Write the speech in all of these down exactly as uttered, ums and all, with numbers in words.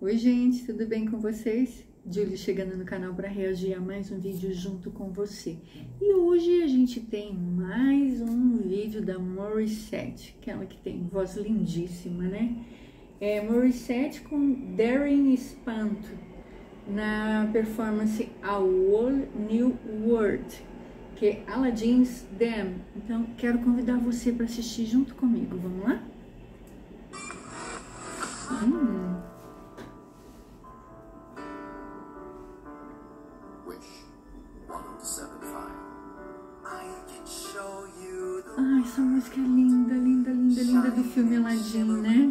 Oi gente, tudo bem com vocês? Julie chegando no canal para reagir a mais um vídeo junto com você. E hoje a gente tem mais um vídeo da Morissette, aquela que tem voz lindíssima, né? É Morissette com Darin Espanto, na performance A Whole New World, que é Aladdin's Dam. Então quero convidar você para assistir junto comigo, vamos lá? Hum. Ai, essa música é linda, linda, linda, linda do filme Aladdin, né?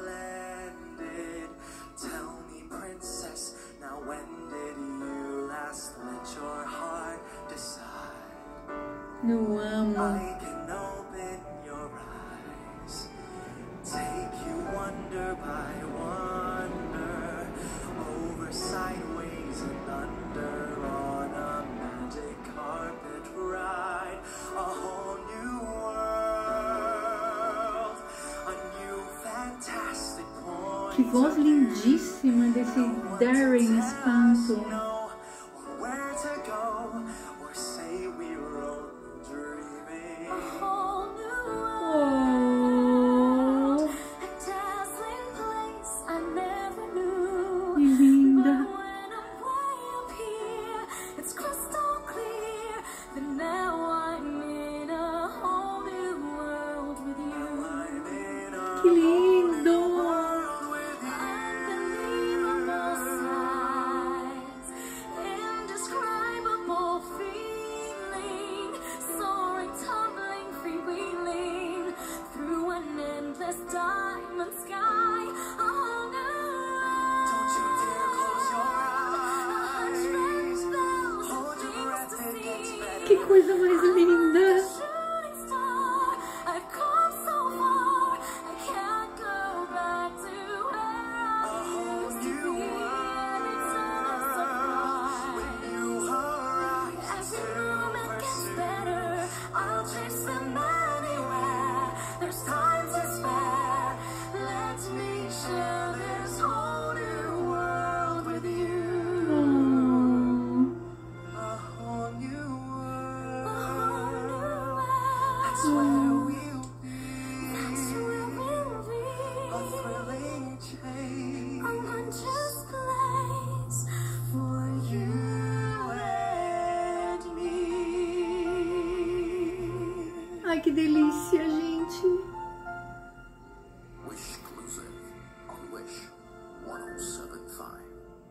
Eu amo. Que voz lindíssima desse Darin Espanto. Oh, que linda. Que lindo. Que coisa mais linda! Ai, que delícia, gente! Wish Exclusive on Wish cento e setenta e cinco.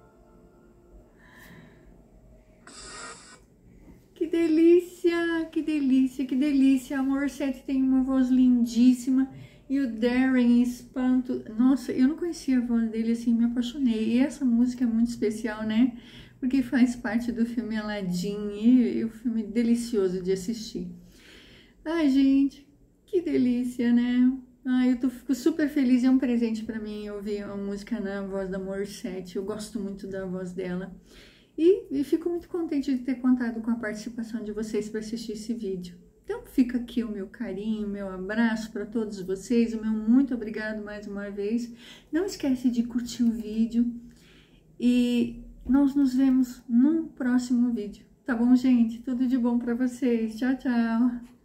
Que delícia, que delícia, que delícia! A Morissette tem uma voz lindíssima e o Darin Espanto, nossa, eu não conhecia a voz dele assim, me apaixonei. E essa música é muito especial, né? Porque faz parte do filme Aladdin e, e o filme delicioso de assistir. Ai, gente, que delícia, né? Ai, eu tô, fico super feliz, é um presente pra mim ouvir uma música na voz da Morissette. Eu gosto muito da voz dela. E, e fico muito contente de ter contado com a participação de vocês para assistir esse vídeo. Então fica aqui o meu carinho, o meu abraço para todos vocês, o meu muito obrigado mais uma vez. Não esquece de curtir o vídeo e nós nos vemos num próximo vídeo. Tá bom, gente? Tudo de bom para vocês. Tchau, tchau!